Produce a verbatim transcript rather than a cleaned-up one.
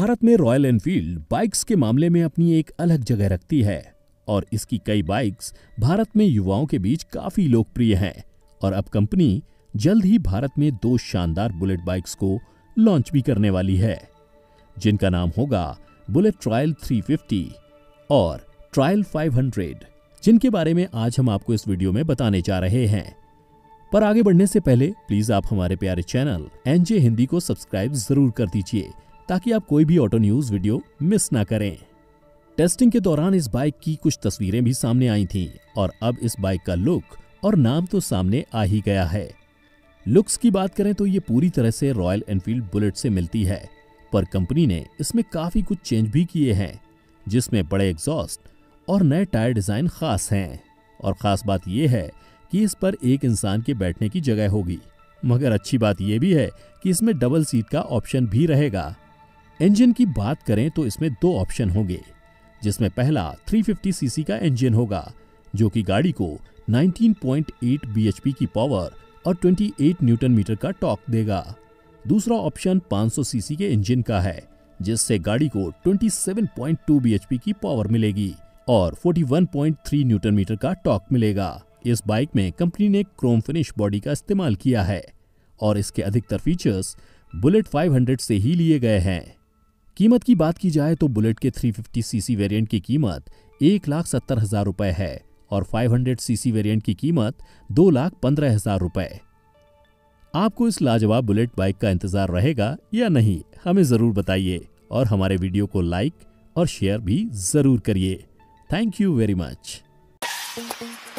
भारत में royal Enfield bikes के मामले में अपनी एक अलग जगह रखती है और इसकी कई बाइक्स भारत में युवाओं के बीच काफी लोकप्रिय हैं और अब कंपनी जल्द ही भारत में दो शानदार बुलेट बाइक्स को लॉन्च भी करने वाली है, जिनका नाम होगा बुलेट ट्रायल थ्री फिफ्टी और ट्रायल फाइव हंड्रेड, जिनके बारे में आज हम आपको इस वीडियो में बताने जा रहे हैं। पर आगे बढ़ने से पहले प्लीज आप हमारे प्यारे चैनल एनजे हिंदी को सब्सक्राइब जरूर कर दीजिए ताकि आप कोई भी ऑटो न्यूज वीडियो मिस ना करें। टेस्टिंग के दौरान इस बाइक की कुछ तस्वीरें भी सामने आई थीं और अब इस बाइक का लुक और नाम तो सामने आ ही गया है। लुक्स की बात करें तो ये पूरी तरह से रॉयल एनफील्ड बुलेट से मिलती है, पर कंपनी ने इसमें काफी कुछ चेंज भी किए हैं, जिसमें बड़े एग्जॉस्ट और नए टायर डिजाइन खास हैं। और खास बात यह है कि इस पर एक इंसान के बैठने की जगह होगी, मगर अच्छी बात यह भी है कि इसमें डबल सीट का ऑप्शन भी रहेगा। इंजन की बात करें तो इसमें दो ऑप्शन होंगे, जिसमें पहला थ्री फिफ्टी सीसी का इंजन होगा जो कि गाड़ी को नाइनटीन पॉइंट एट बीएचपी की पावर और अट्ठाईस न्यूटन मीटर का टॉर्क देगा। दूसरा ऑप्शन पाँच सौ सीसी के इंजन का है, जिससे गाड़ी को सत्ताईस पॉइंट टू बीएचपी की पावर मिलेगी और इकतालीस पॉइंट थ्री न्यूटन मीटर का टॉर्क मिलेगा। इस बाइक में कंपनी ने क्रोम फिनिश बॉडी का इस्तेमाल किया है और इसके अधिकतर फीचर्स बुलेट फाइव हंड्रेड से ही लिए गए हैं। कीमत की बात की जाए तो बुलेट के थ्री फिफ्टी सीसी वेरिएंट की कीमत एक लाख सत्तर हजार रुपए है और फाइव हंड्रेड सीसी वेरिएंट की कीमत दो लाख पंद्रह हजार रुपए। आपको इस लाजवाब बुलेट बाइक का इंतजार रहेगा या नहीं, हमें जरूर बताइए और हमारे वीडियो को लाइक और शेयर भी जरूर करिए। Thank you very much.